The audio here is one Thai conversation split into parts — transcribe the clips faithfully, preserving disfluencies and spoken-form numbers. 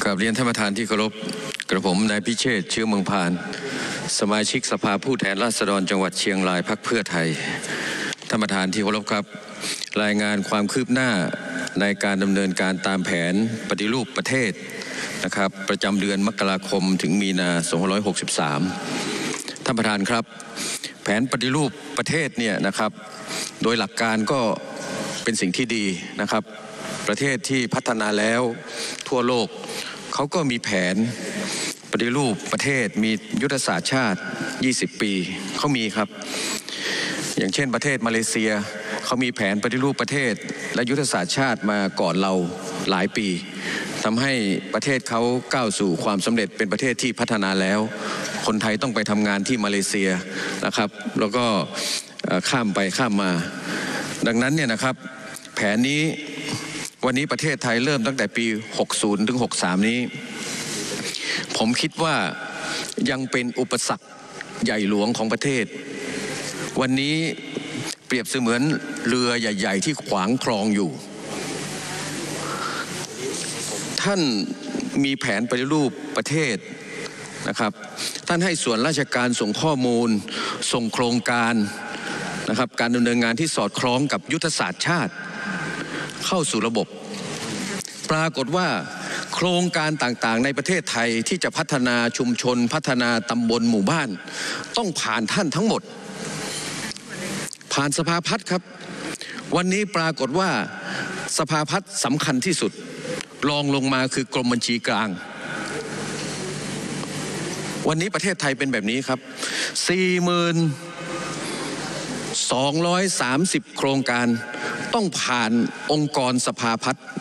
กราบเรียนท่านประธานที่เคารพกระผมนายพิเชษฐ์เชื้อเมืองพานสมาชิกสภาผู้แทนราษฎรจังหวัดเชียงรายพรรคเพื่อไทยท่านประธานที่เคารพครับรายงานความคืบหน้าในการดำเนินการตามแผนปฏิรูปประเทศนะครับประจำเดือนมกราคมถึงมีนาสองพันห้าร้อยหกสิบสามท่านประธานครับแผนปฏิรูปประเทศเนี่ยนะครับโดยหลักการก็เป็นสิ่งที่ดีนะครับประเทศที่พัฒนาแล้วทั่วโลกเขาก็มีแผนปฏิรูปประเทศมียุทธศาสตร์ชาติยี่สิบปีเขามีครับอย่างเช่นประเทศมาเลเซียเขามีแผนปฏิรูปประเทศและยุทธศาสตร์ชาติมาก่อนเราหลายปีทำให้ประเทศเขาก้าวสู่ความสำเร็จเป็นประเทศที่พัฒนาแล้วคนไทยต้องไปทำงานที่มาเลเซียนะครับแล้วก็ข้ามไปข้ามมาดังนั้นเนี่ยนะครับแผนนี้วันนี้ประเทศไทยเริ่มตั้งแต่ปีหกสิบถึงหกสิบสามนี้ผมคิดว่ายังเป็นอุปสรรคใหญ่หลวงของประเทศวันนี้เปรียบเสมือนเรือใหญ่ๆที่ขวางคลองอยู่ท่านมีแผนปฏิรูปประเทศนะครับท่านให้ส่วนราชการส่งข้อมูลส่งโครงการนะครับการดำเนินงานที่สอดคล้องกับยุทธศาสตร์ชาติเข้าสู่ระบบปรากฏว่าโครงการต่างๆในประเทศไทยที่จะพัฒนาชุมชนพัฒนาตำบลหมู่บ้านต้องผ่านท่านทั้งหมดผ่านสภาพัฒน์ครับวันนี้ปรากฏว่าสภาพัฒน์สำคัญที่สุดรองลงมาคือกรมบัญชีกลางวันนี้ประเทศไทยเป็นแบบนี้ครับ สี่หมื่นสองร้อยสามสิบ โครงการต้องผ่านองค์กรสภาพัฒน์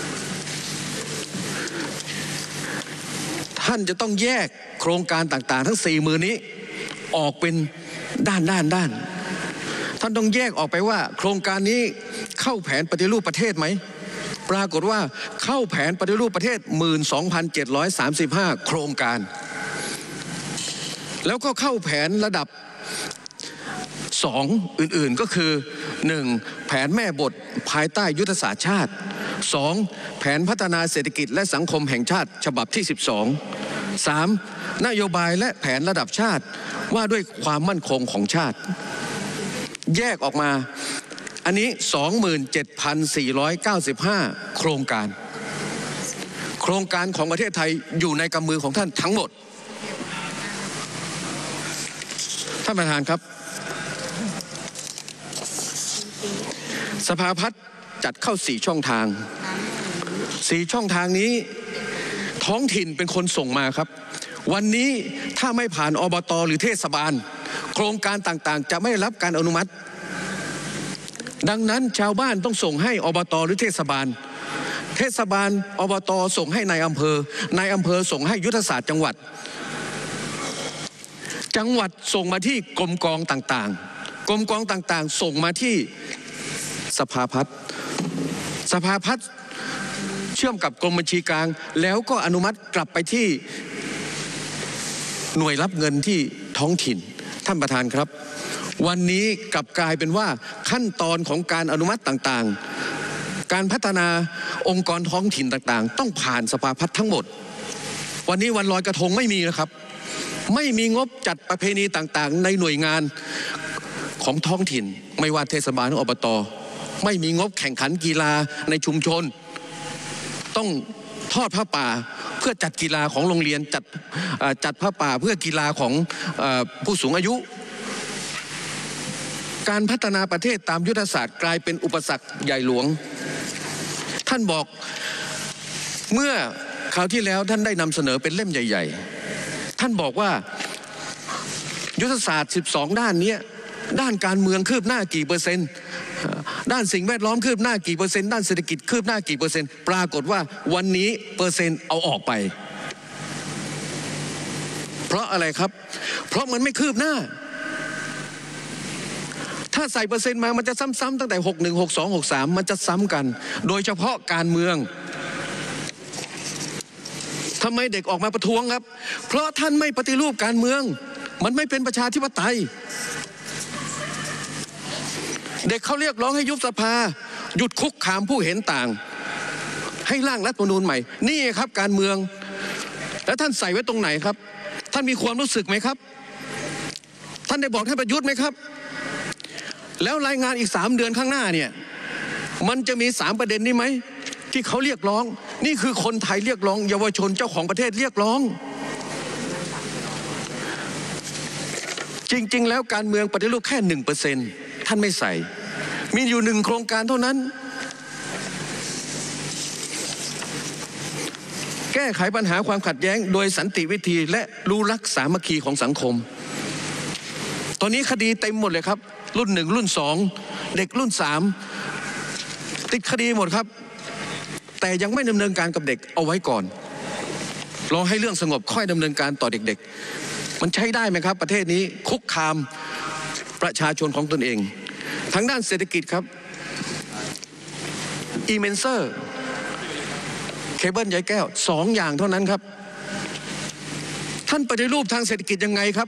ท่านจะต้องแยกโครงการต่างๆทั้ง สี่หมื่น นี้ออกเป็นด้านด้านด้านท่านต้องแยกออกไปว่าโครงการนี้เข้าแผนปฏิรูปประเทศไหมปรากฏว่าเข้าแผนปฏิรูปประเทศ หนึ่งหมื่นสองพันเจ็ดร้อยสามสิบห้า โครงการแล้วก็เข้าแผนระดับสองอื่นๆก็คือหนึ่งแผนแม่บทภายใต้ยุทธศาสตร์ชาติสองแผนพัฒนาเศรษฐกิจและสังคมแห่งชาติฉบับที่สิบสอง สามนโยบายและแผนระดับชาติว่าด้วยความมั่นคงของชาติแยกออกมาอันนี้ สองหมื่นเจ็ดพันสี่ร้อยเก้าสิบห้า โครงการโครงการของประเทศไทยอยู่ในกำมือของท่านทั้งหมดท่านประธานครับสภาพัฒน์จัดเข้าสี่ช่องทางสี่ช่องทางนี้ท้องถิ่นเป็นคนส่งมาครับวันนี้ถ้าไม่ผ่านอบต.หรือเทศบาลโครงการต่างๆจะไม่รับการอนุมัติดังนั้นชาวบ้านต้องส่งให้อบต.หรือเทศบาลเทศบาลอบต.ส่งให้นายอำเภอนายอำเภอส่งให้ยุทธศาสตร์จังหวัดจังหวัดส่งมาที่กรมกองต่างๆกรมกองต่างๆส่งมาที่สภาพัฒน์สภาพัฒน์เชื่อมกับกรมบัญชีกลางแล้วก็อนุมัติกลับไปที่หน่วยรับเงินที่ท้องถิ่นท่านประธานครับวันนี้กลับกลายเป็นว่าขั้นตอนของการอนุมัติต่างๆการพัฒนาองค์กรท้องถิ่นต่างๆต้องผ่านสภาพัฒน์ทั้งหมดวันนี้วันลอยกระทงไม่มีนะครับไม่มีงบจัดประเพณีต่างๆในหน่วยงานของท้องถิ่นไม่ว่าเทศบาลหรืออบต.ไม่มีงบแข่งขันกีฬาในชุมชนต้องทอดผ้าป่าเพื่อจัดกีฬาของโรงเรียนจัดจัดผ้าป่าเพื่อกีฬาของผู้สูงอายุการพัฒนาประเทศตามยุทธศาสตร์กลายเป็นอุปสรรคใหญ่หลวงท่านบอกเมื่อคราวที่แล้วท่านได้นำเสนอเป็นเล่มใหญ่ๆท่านบอกว่ายุทธศาสตร์สิบสองด้านนี้ด้านการเมืองคืบหน้ากี่เปอร์เซ็นต์ด้านสิ่งแวดล้อมคืบหน้ากี่เปอร์เซ็นต์ด้านเศรษฐกิจคืบหน้ากี่เปอร์เซ็นต์ปรากฏว่าวันนี้เปอร์เซ็นต์เอาออกไปเพราะอะไรครับเพราะมันไม่คืบหน้าถ้าใส่เปอร์เซ็นต์มามันจะซ้ำๆตั้งแต่หกสิบเอ็ด หกสิบสอง หกสิบสามมันจะซ้ำกันโดยเฉพาะการเมืองทำไมเด็กออกมาประท้วงครับเพราะท่านไม่ปฏิรูปการเมืองมันไม่เป็นประชาธิปไตยเด็กเขาเรียกร้องให้ยุบสภาหยุดคุกคามผู้เห็นต่างให้ร่างรัฐธรรมนูญใหม่นี่ครับการเมืองแล้วท่านใส่ไว้ตรงไหนครับท่านมีความรู้สึกไหมครับท่านได้บอกท่านประยุทธ์ไหมครับแล้วรายงานอีกสามเดือนข้างหน้าเนี่ยมันจะมีสามประเด็นนี้ไหมที่เขาเรียกร้องนี่คือคนไทยเรียกร้องเยาวชนเจ้าของประเทศเรียกร้องจริงๆแล้วการเมืองปฏิรูปแค่หนึ่งเปอร์เซ็นต์ท่านไม่ใส่มีอยู่หนึ่งโครงการเท่านั้นแก้ไขปัญหาความขัดแย้งโดยสันติวิธีและรู้รักสามัคคีของสังคมตอนนี้คดีเต็มหมดเลยครับรุ่นหนึ่งรุ่นสองเด็กรุ่นสามติดคดีหมดครับแต่ยังไม่ดำเนินการกับเด็กเอาไว้ก่อนรอให้เรื่องสงบค่อยดำเนินการต่อเด็กๆมันใช้ได้ไหมครับประเทศนี้คุกคามประชาชนของตนเองทางด้านเศรษฐกิจครับอีเมนเซอร์เคเบิลใยแก้วสองอย่างเท่านั้นครับท่านปฏิรูปทางเศรษฐกิจยังไงครับ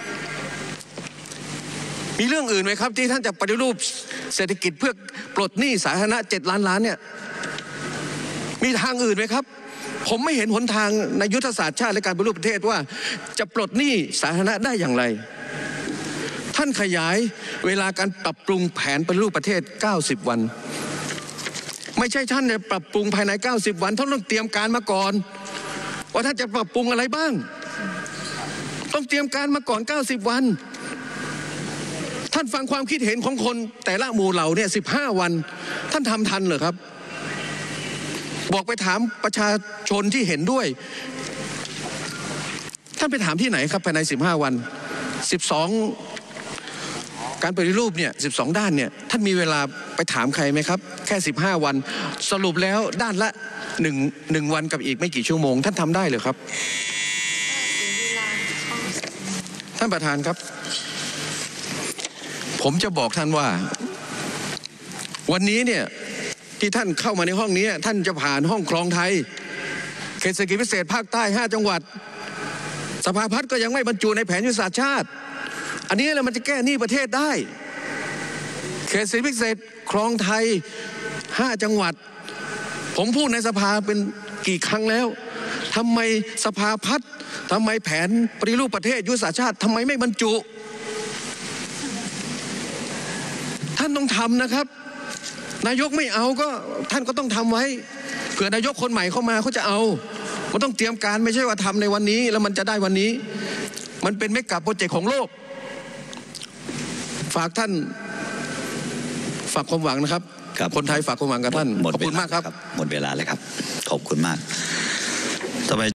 มีเรื่องอื่นไหมครับที่ท่านจะปฏิรูปเศรษฐกิจเพื่อปลดหนี้สาธารณะเจ็ดล้านล้านเนี่ยมีทางอื่นไหมครับผมไม่เห็นหนทางในยุทธศาสตร์ชาติและการปฏิรูปประเทศว่าจะปลดหนี้สาธารณะได้อย่างไรท่านขยายเวลาการปรับปรุงแผนปฏิรูปประเทศเก้าสิบวันไม่ใช่ท่านจะปรับปรุงภายในเก้าสิบวันท่านต้องเตรียมการมาก่อนว่าท่านจะปรับปรุงอะไรบ้างต้องเตรียมการมาก่อนเก้าสิบวันท่านฟังความคิดเห็นของคนแต่ละหมู่เหล่าเนี่ยสิบห้าวันท่านทำทันเหรอครับบอกไปถามประชาชนที่เห็นด้วยท่านไปถามที่ไหนครับภายในสิบห้าวันสิบสองการปฏิรูปเนี่ยสิบสองด้านเนี่ยท่านมีเวลาไปถามใครไหมครับแค่สิบห้าวันสรุปแล้วด้านละหนึ่งหนึ่งวันกับอีกไม่กี่ชั่วโมงท่านทำได้เหรอครับท่านประธานครับผมจะบอกท่านว่าวันนี้เนี่ยที่ท่านเข้ามาในห้องนี้ท่านจะผ่านห้องคลองไทยเขตเศรษฐกิจพิเศษภาคใต้ห้าจังหวัดสภาพัฒน์ก็ยังไม่บรรจุในแผนยุทธศาสตร์ชาติอันนี้แหละมันจะแก้หนี้ประเทศได้เขตเศรษฐกิจพิเศษคลองไทยห้าจังหวัดผมพูดในสภาเป็นกี่ครั้งแล้วทำไมสภาพัฒน์ทำไมแผนปฏิรูปประเทศยุทธศาสตร์ชาติทำไมไม่บรรจุท่านต้องทำนะครับนายกไม่เอาก็ท่านก็ต้องทำไว้เผื่อนายกคนใหม่เข้ามาเขาจะเอามันต้องเตรียมการไม่ใช่ว่าทำในวันนี้แล้วมันจะได้วันนี้มันเป็นเมกะโปรเจกต์ของโลกฝากท่านฝากความหวังนะครับคนไทยฝากความหวังกับท่านขอบคุณมากครับหมดเวลาเลยครับขอบคุณมาก